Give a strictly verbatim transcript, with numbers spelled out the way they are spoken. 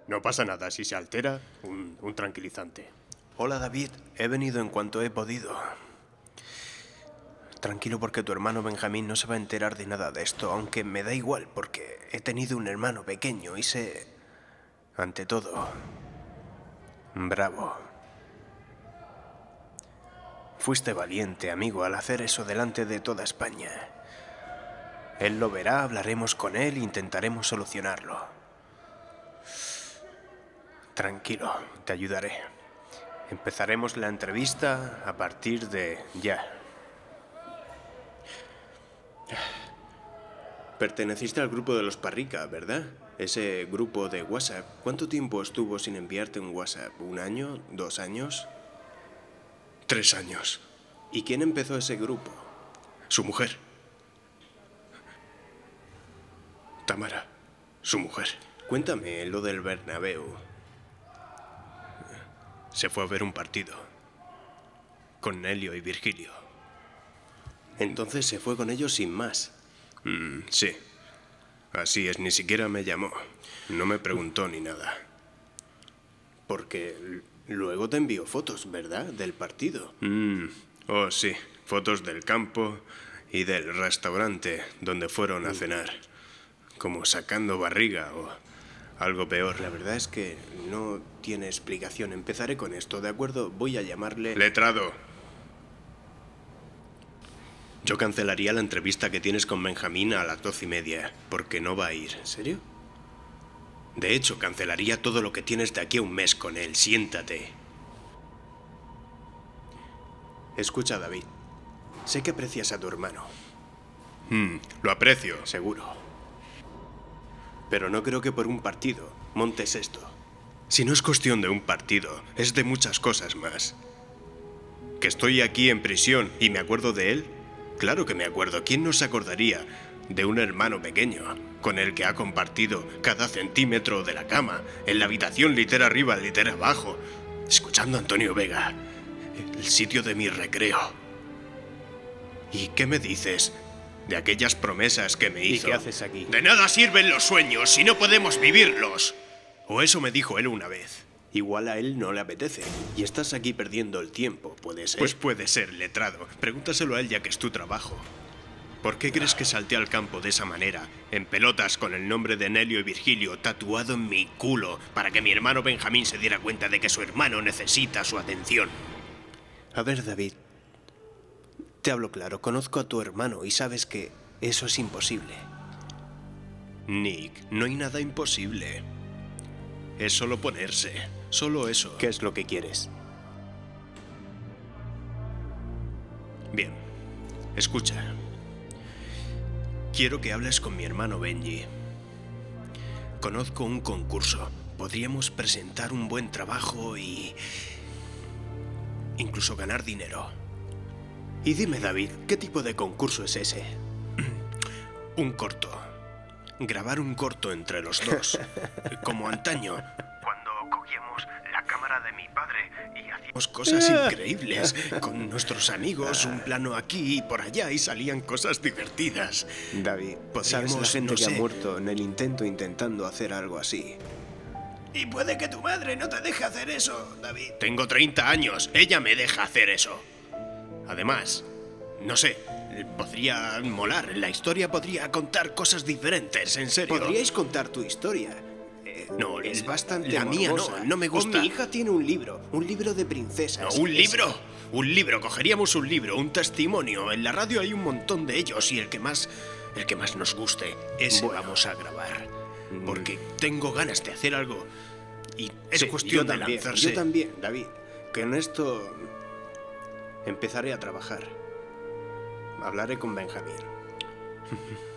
No pasa nada. Si se altera, un, un tranquilizante. Hola, David. He venido en cuanto he podido. Tranquilo, porque tu hermano Benjamín no se va a enterar de nada de esto, aunque me da igual, porque he tenido un hermano pequeño y sé, ante todo, bravo. Fuiste valiente, amigo, al hacer eso delante de toda España. Él lo verá, hablaremos con él e intentaremos solucionarlo. Tranquilo, te ayudaré. Empezaremos la entrevista a partir de ya. Perteneciste al grupo de los Parrica, ¿verdad? Ese grupo de WhatsApp. ¿Cuánto tiempo estuvo sin enviarte un WhatsApp? ¿Un año? ¿Dos años? Tres años. ¿Y quién empezó ese grupo? Su mujer. Tamara, su mujer. Cuéntame lo del Bernabéu. Se fue a ver un partido. Con Nelio y Virgilio. Entonces se fue con ellos sin más. Mm, sí. Así es, ni siquiera me llamó. No me preguntó ni nada. Porque luego te envió fotos, ¿verdad? Del partido. Mm, oh, sí. Fotos del campo y del restaurante donde fueron a cenar. Como sacando barriga o algo peor. La verdad es que no tiene explicación. Empezaré con esto, ¿de acuerdo? Voy a llamarle... Letrado. Yo cancelaría la entrevista que tienes con Benjamín a las doce y media, porque no va a ir. ¿En serio? De hecho, cancelaría todo lo que tienes de aquí a un mes con él. Siéntate. Escucha, David. Sé que aprecias a tu hermano. Mm, lo aprecio. Seguro. Pero no creo que por un partido montes esto. Si no es cuestión de un partido, es de muchas cosas más. ¿Que estoy aquí en prisión y me acuerdo de él? Claro que me acuerdo. ¿Quién no se acordaría de un hermano pequeño con el que ha compartido cada centímetro de la cama, en la habitación litera arriba, litera abajo, escuchando a Antonio Vega, el sitio de mi recreo? ¿Y qué me dices de aquellas promesas que me hizo? ¿Y qué haces aquí? De nada sirven los sueños si no podemos vivirlos. O eso me dijo él una vez. Igual a él no le apetece. Y estás aquí perdiendo el tiempo, ¿puede ser? Pues puede ser, letrado. Pregúntaselo a él, ya que es tu trabajo. ¿Por qué crees que salté al campo de esa manera, en pelotas con el nombre de Nelio y Virgilio tatuado en mi culo, para que mi hermano Benjamín se diera cuenta de que su hermano necesita su atención? A ver, David. Te hablo claro. Conozco a tu hermano y sabes que eso es imposible. Nick, no hay nada imposible. Es solo ponerse. Solo eso. ¿Qué es lo que quieres? Bien. Escucha. Quiero que hables con mi hermano Benji. Conozco un concurso. Podríamos presentar un buen trabajo y... incluso ganar dinero. Y dime, David, ¿qué tipo de concurso es ese? Un corto. Grabar un corto entre los dos. Como antaño, cuando cogíamos la cámara de mi padre y hacíamos cosas increíbles con nuestros amigos, un plano aquí y por allá, y salían cosas divertidas. David, ¿sabes la gente que ha muerto en el intento intentando hacer algo así? Y puede que tu madre no te deje hacer eso, David. Tengo treinta años. Ella me deja hacer eso. Además, no sé, podría molar. La historia podría contar cosas diferentes, en serio. Podríais contar tu historia. Eh, no, es bastante la mía morbosa. no, no me gusta. O mi hija tiene un libro, un libro de princesas. No, ¿un Ese. libro? Un libro, cogeríamos un libro, un testimonio. En la radio hay un montón de ellos y el que más, el que más nos guste, ese Bueno. vamos a grabar. Porque tengo ganas de hacer algo y es Sí, cuestión yo de también, lanzarse. Yo también, David. Que en esto empezaré a trabajar. Hablaré con Benjamín.